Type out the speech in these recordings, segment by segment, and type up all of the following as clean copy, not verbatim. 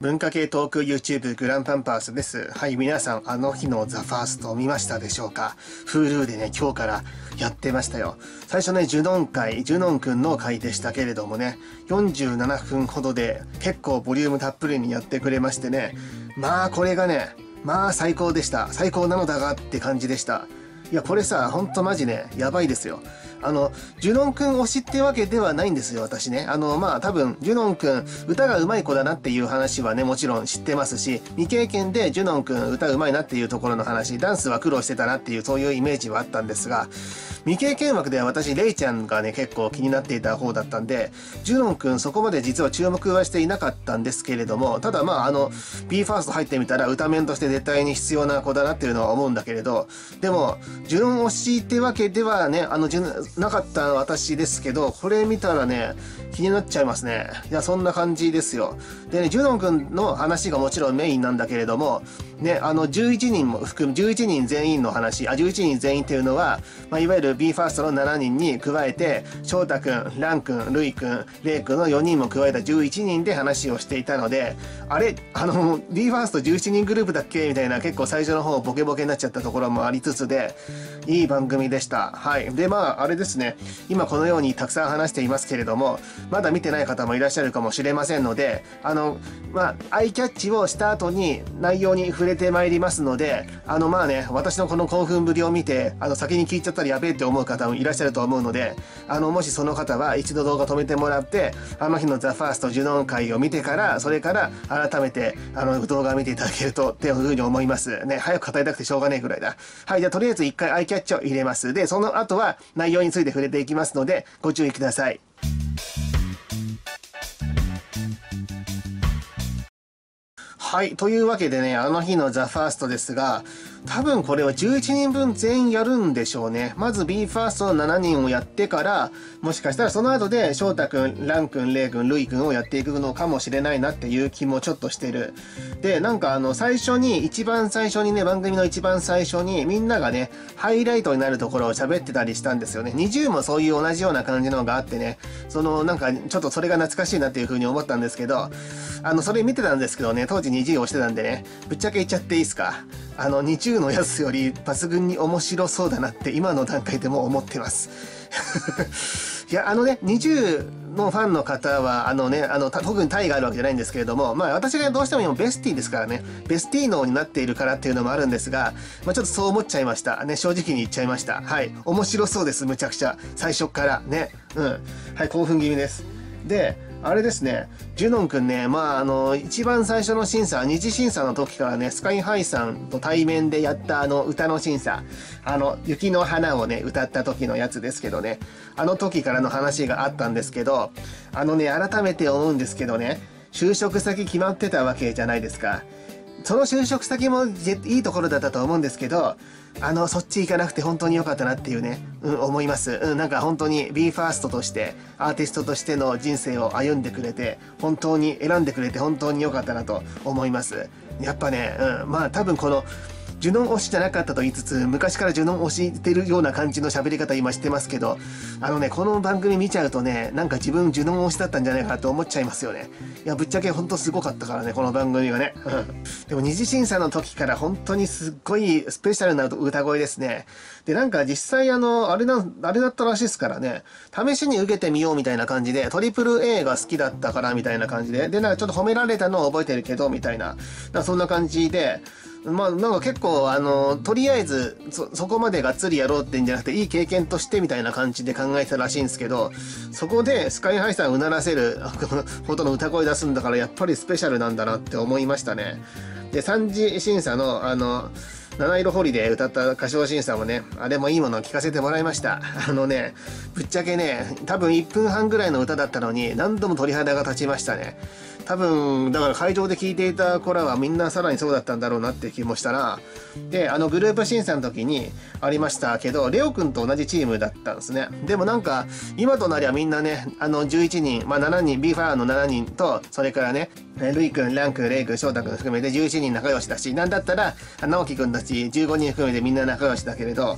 文化系トーク YouTube グランパンパースです。はい、皆さん、あの日のザ・ファーストを見ましたでしょうか？ Hulu でね、今日からやってましたよ。最初ね、ジュノンくんの回でしたけれどもね、47分ほどで結構ボリュームたっぷりにやってくれましてね、まあこれがね、まあ最高でした。最高なのだがって感じでした。いや、これさ、ほんとマジね、やばいですよ。ジュノンくん推しってわけではないんですよ、私ね。まあ、多分、ジュノンくん、歌が上手い子だなっていう話はね、もちろん知ってますし、未経験でジュノンくん歌上手いなっていうところの話、ダンスは苦労してたなっていう、そういうイメージはあったんですが、未経験枠では私、レイちゃんがね、結構気になっていた方だったんで、ジュノンくんそこまで実は注目はしていなかったんですけれども、ただまあ、BE:FIRST 入ってみたら、歌面として絶対に必要な子だなっていうのは思うんだけれど、でも、ジュノン推しってわけではね、なかった私ですけど、これ見たらね、気になっちゃいますね。いや、そんな感じですよ。でね、ジュノンくんの話がもちろんメインなんだけれども、ね、11人も含む、11人全員の話、11人全員っていうのは、まあ、いわゆる BE:FIRST の7人に加えて、翔太くん、ランくん、ルイくん、レイくんの4人も加えた11人で話をしていたので、あれ、BE:FIRST11 人グループだっけみたいな、結構最初の方ボケボケになっちゃったところもありつつで、いい番組でした。はい。で、まあ、あれですね、今このようにたくさん話していますけれども、まだ見てない方もいらっしゃるかもしれませんので、まあ、アイキャッチをした後に内容に触れてまいりますので、まあね、私のこの興奮ぶりを見て、先に聞いちゃったらやべえって思う方もいらっしゃると思うので、もしその方は一度動画止めてもらって、あの日のザ・ファーストジュノン会を見てから、それから改めて、動画を見ていただけると、っていうふうに思います。ね、早く語りたくてしょうがねえくらいだ。はい、じゃあとりあえず一回アイキャッチを入れます。で、その後は内容について触れていきますので、ご注意ください。はい。というわけでね、あの日のザ・ファーストですが、多分これは11人分全員やるんでしょうね。まず BE:FIRST の7人をやってから、もしかしたらその後で翔太くん、ランくん、レイくん、ルイくんをやっていくのかもしれないなっていう気もちょっとしてる。で、なんか一番最初にね、番組の一番最初にみんながね、ハイライトになるところを喋ってたりしたんですよね。20もそういう同じような感じのがあってね、なんかちょっとそれが懐かしいなっていう風に思ったんですけど、それ見てたんですけどね、当時20をしてたんでね、ぶっちゃけ言っちゃっていいですか？20のやつより抜群に面白そうだなって今の段階でも思ってます。いや、20のファンの方は、特にタイがあるわけじゃないんですけれども、まあ私がどうしても今ベスティですからね、ベスティーノになっているからっていうのもあるんですが、まあちょっとそう思っちゃいました。ね、正直に言っちゃいました。はい。面白そうです、むちゃくちゃ。最初からね。うん。はい、興奮気味です。で、あれですね、ジュノンくんね、まあ一番最初の審査、二次審査の時からね、スカイハイさんと対面でやった歌の審査、雪の花をね、歌った時のやつですけどね、あの時からの話があったんですけど、改めて思うんですけどね、就職先決まってたわけじゃないですか。その就職先もいいところだったと思うんですけど、そっち行かなくて本当に良かったなっていうね、思います。なんか本当に BE:FIRST として、アーティストとしての人生を歩んでくれて、本当に選んでくれて本当に良かったなと思います。やっぱね、まあ多分この、ジュノン推しじゃなかったと言いつつ、昔からジュノン推してるような感じの喋り方今してますけど、この番組見ちゃうとね、なんか自分ジュノン推しだったんじゃないかなと思っちゃいますよね。いや、ぶっちゃけほんとすごかったからね、この番組がね。でも二次審査の時から本当にすっごいスペシャルな歌声ですね。で、なんか実際あれだったらしいですからね、試しに受けてみようみたいな感じで、トリプル A が好きだったからみたいな感じで、で、なんかちょっと褒められたのを覚えてるけど、みたいな、そんな感じで、まあなんか結構とりあえずそこまでがっつりやろうってんじゃなくていい経験としてみたいな感じで考えてたらしいんですけど、そこでスカイハイさんをうならせるほどの歌声出すんだからやっぱりスペシャルなんだなって思いましたね。で、3次審査の七色ホリデー歌った歌唱審査もね、あれもいいものを聞かせてもらいました。ぶっちゃけね、多分1分半ぐらいの歌だったのに何度も鳥肌が立ちましたね。多分、だから会場で聴いていた子らはみんなさらにそうだったんだろうなって気もしたな。で、グループ審査の時にありましたけど、レオくんと同じチームだったんですね。でもなんか、今となりゃみんなね、11人、まあ7人、BE:FIRST の7人と、それからね、ルイくん、ランくん、レイくん、翔太くん含めて11人仲良しだし、なんだったら、直樹くんたち15人含めてみんな仲良しだけれど、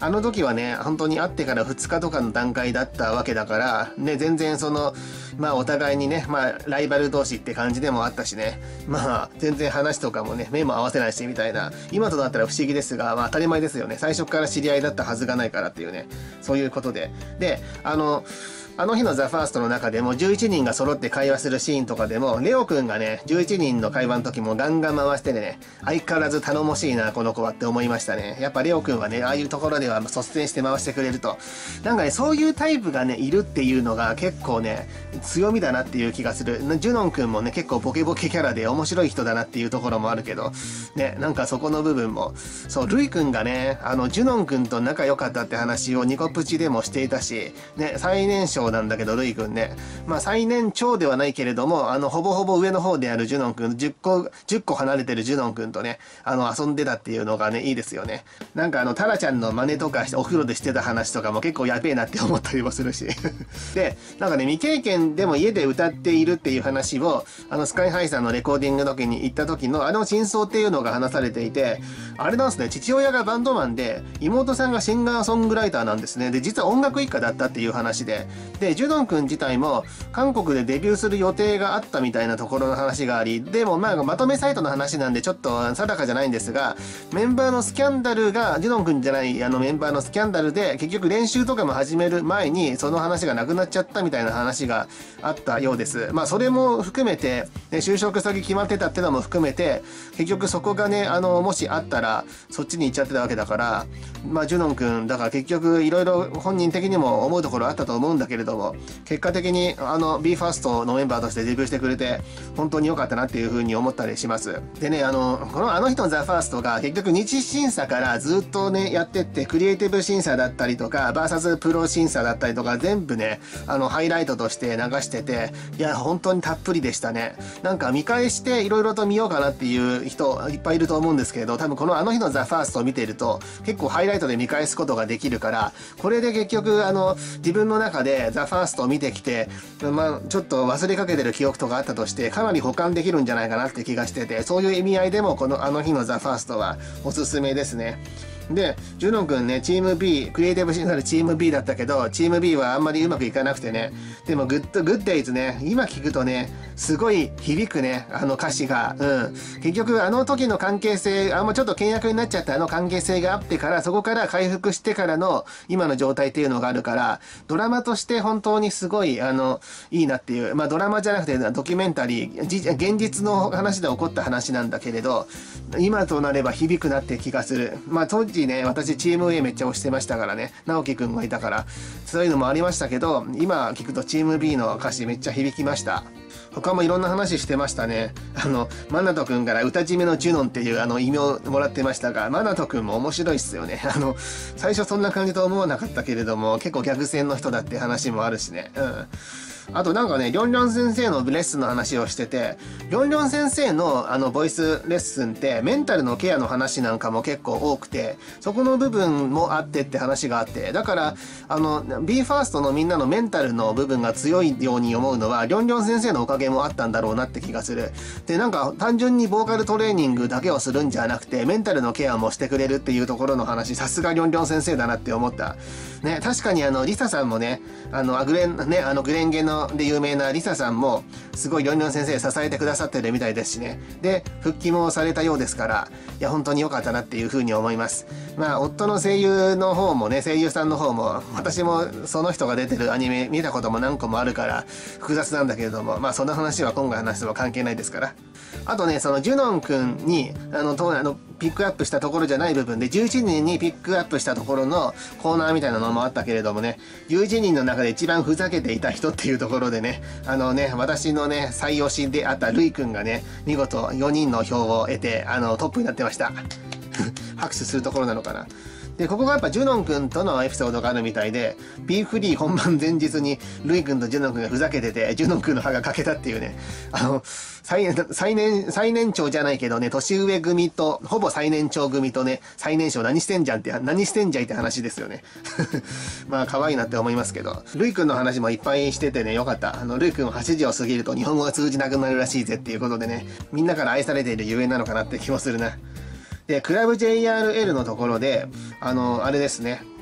あの時はね、本当に会ってから2日とかの段階だったわけだから、ね、全然まあお互いにね、まあライバル同士って感じでもあったしね、まあ全然話とかもね、目も合わせないしみたいな、今となったら不思議ですが、まあ当たり前ですよね。最初から知り合いだったはずがないからっていうね、そういうことで。で、あの日のザ・ファーストの中でも11人が揃って会話するシーンとかでも、レオくんがね、11人の会話の時もガンガン回してね、相変わらず頼もしいな、この子はって思いましたね。やっぱレオくんはね、ああいうところでは率先して回してくれると。なんかね、そういうタイプがね、いるっていうのが結構ね、強みだなっていう気がする。ジュノンくんもね、結構ボケボケキャラで面白い人だなっていうところもあるけど、ね、なんかそこの部分も。そう、ルイくんがね、ジュノンくんと仲良かったって話をニコプチでもしていたし、ね、最年少なんだけど、ルイくんね。まあ、最年長ではないけれども、ほぼほぼ上の方であるジュノンくん、10個離れてるジュノンくんとね、遊んでたっていうのがね、いいですよね。なんかタラちゃんの真似とかしてお風呂でしてた話とかも結構やべえなって思ったりもするし。で、なんかね、未経験でも家で歌っているっていう話を、スカイハイさんのレコーディングの時に行った時の真相っていうのが話されていて、あれなんですね、父親がバンドマンで、妹さんがシンガーソングライターなんですね。で、実は音楽一家だったっていう話で、で、ジュノンくん自体も韓国でデビューする予定があったみたいなところの話があり、でもまあまとめサイトの話なんでちょっと定かじゃないんですが、メンバーのスキャンダルが、ジュノンくんじゃないメンバーのスキャンダルで、結局練習とかも始める前にその話がなくなっちゃったみたいな話があったようです。まあそれも含めて、ね、就職先決まってたってのも含めて、結局そこがね、もしあったらそっちに行っちゃってたわけだから、まあジュノンくん、だから結局いろいろ本人的にも思うところあったと思うんだけれども、結果的にBE:FIRST のメンバーとしてデビューしてくれて本当に良かったなっていう風に思ったりします。でね、この人のザ・ファーストが結局日審査からずっとねやってって、クリエイティブ審査だったりとかバーサスプロ審査だったりとか全部ねハイライトとして流してて、いや本当にたっぷりでしたね。なんか見返していろいろと見ようかなっていう人いっぱいいると思うんですけれど、多分この日のザ・ファーストを見ていると結構ハイライトで見返すことができるから、これで結局自分の中でザ・ファーストを見てきて、まあちょっと忘れかけてる記憶とかあったとしてかなり保管できるんじゃないかなって気がしてて、そういう意味合いでもこの日のザ・ファーストはおすすめですね。で、ジュノン君ね、チーム B、クリエイティブ審査でチーム B だったけど、チーム B はあんまりうまくいかなくてね。でも、グッデイズね、今聞くとね、すごい響くね、歌詞が。うん。結局、時の関係性、ちょっと険悪になっちゃった関係性があってから、そこから回復してからの今の状態っていうのがあるから、ドラマとして本当にすごい、いいなっていう。まあ、ドラマじゃなくて、ドキュメンタリー、現実の話で起こった話なんだけれど、今となれば響くなって気がする。まあ、当時ね、私チーム A めっちゃ推してましたからね、直樹くんがいたから、そういうのもありましたけど、今聞くとチーム B の歌詞めっちゃ響きました。他もいろんな話してましたね。マナトくんから歌締めのジュノンっていう異名をもらってましたが、マナトくんも面白いっすよね。最初そんな感じと思わなかったけれども、結構逆線の人だって話もあるしね。うん。あとなんかね、りょんりょん先生のレッスンの話をしてて、りょんりょん先生のボイスレッスンってメンタルのケアの話なんかも結構多くて、そこの部分もあってって話があって、だからBE:FIRST のみんなのメンタルの部分が強いように思うのは、りょんりょん先生のおかげもあったんだろうなって気がする。で、なんか単純にボーカルトレーニングだけをするんじゃなくて、メンタルのケアもしてくれるっていうところの話、さすがりょんりょん先生だなって思った。ね、確かにリサさんもね、グレンゲので有名なリサさんもすごいりょんりょん先生支えてくださってるみたいですしね。で、復帰もされたようですから、いや本当に良かったなっていうふうに思います。まあ夫の声優の方もね、声優さんの方も、私もその人が出てるアニメ見たことも何個もあるから複雑なんだけれども、まあその話は今回話しても関係ないですから。あとね、そのジュノン君にピックアップしたところじゃない部分で、11人にピックアップしたところのコーナーみたいなのもあったけれどもね、11人の中で一番ふざけていた人っていうところでね、私のね、最推しであったルイ君がね、見事4人の票を得て、トップになってました。拍手するところなのかな。で、ここがやっぱジュノン君とのエピソードがあるみたいで、ビーフリー本番前日にルイ君とジュノン君がふざけてて、ジュノン君の歯が欠けたっていうね、最年長じゃないけどね、年上組と、ほぼ最年長組とね、最年少何してんじゃんって話ですよね。まあ、可愛いなって思いますけど、ルイ君の話もいっぱいしててね、よかった。ルイ君は8時を過ぎると日本語が通じなくなるらしいぜっていうことでね、みんなから愛されているゆえんなのかなって気もするな。で、クラブ JRL のところで、あれですね、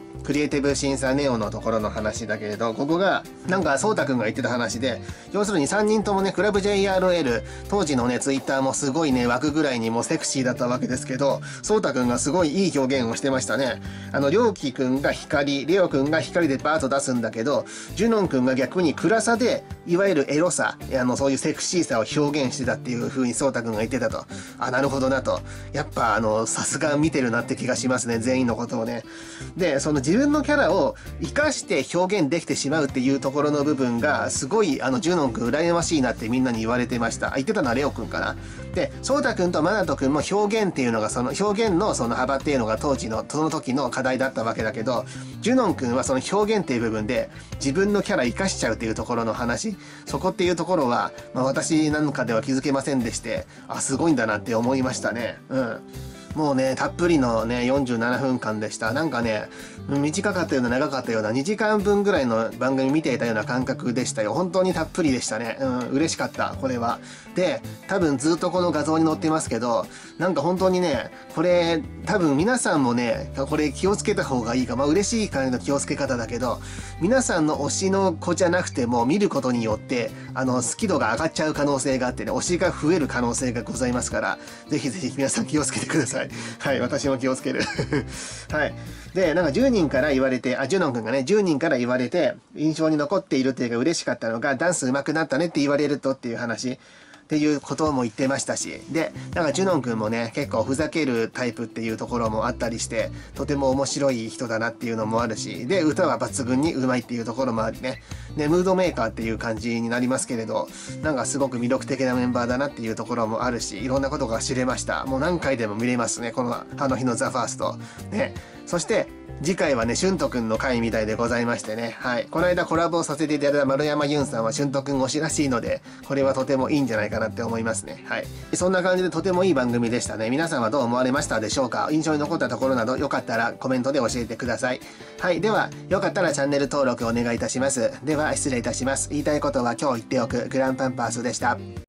クリエイティブ審査ネオのところの話だけれど、ここが、なんか、そうたくんが言ってた話で、要するに3人ともね、クラブ JRL、当時のね、ツイッターもすごいね、枠ぐらいにもセクシーだったわけですけど、そうたくんがすごいいい表現をしてましたね。りょうきくんが光、レオくんが光でバーッと出すんだけど、ジュノンくんが逆に暗さで、いわゆるエロさ、そういうセクシーさを表現してたっていう風にそうたくんが言ってたと。あ、なるほどなと。やっぱ、さすが見てるなって気がしますね、全員のことをね。で、その自分のキャラを活かして表現できてしまうっていうところの部分が、すごい、ジュノンくん羨ましいなってみんなに言われてました。言ってたのはレオくんかな。で、そうたくんとマナトくんも表現っていうのが、その表現のその幅っていうのが当時の、その時の課題だったわけだけど、ジュノンくんはその表現っていう部分で、自分のキャラ活かしちゃうっていうところの話、そこっていうところは、私なんかでは気づけませんでして、あ、すごいんだなって思いましたね。うん。もうね、たっぷりのね、47分間でした。なんかね、短かったような長かったような2時間分ぐらいの番組見ていたような感覚でしたよ。本当にたっぷりでしたね。嬉しかった、これは。で、多分ずっとこの画像に載ってますけど、なんか本当にね、これ、多分皆さんもね、これ気をつけた方がいいか。嬉しい感じの気をつけ方だけど、皆さんの推しの子じゃなくても見ることによって、好き度が上がっちゃう可能性があってね、推しが増える可能性がございますから、ぜひぜひ皆さん気をつけてください。はい、私も気をつける。はい。で、なんか10人から言われて、ジュノン君がね、10人から言われて、印象に残っているっていうか嬉しかったのが、ダンス上手くなったねって言われるとっていう話。っていうことも言ってましたし、で、なんかジュノン君もね、結構ふざけるタイプっていうところもあったりして、とても面白い人だなっていうのもあるし、で、歌は抜群に上手いっていうところもありね、で、ムードメーカーっていう感じになりますけれど、なんかすごく魅力的なメンバーだなっていうところもあるし、いろんなことが知れました。もう何回でも見れますね、このあの日のザ・ファースト。ね。そして、次回はね、シュントくんの回みたいでございましてね。はい。この間コラボをさせていただいた丸山ユンさんはシュントくん推しらしいので、これはとてもいいんじゃないかなって思いますね。はい。そんな感じでとてもいい番組でしたね。皆さんはどう思われましたでしょうか？印象に残ったところなどよかったらコメントで教えてください。はい。では、よかったらチャンネル登録お願いいたします。では、失礼いたします。言いたいことは今日言っておくグランパンパースでした。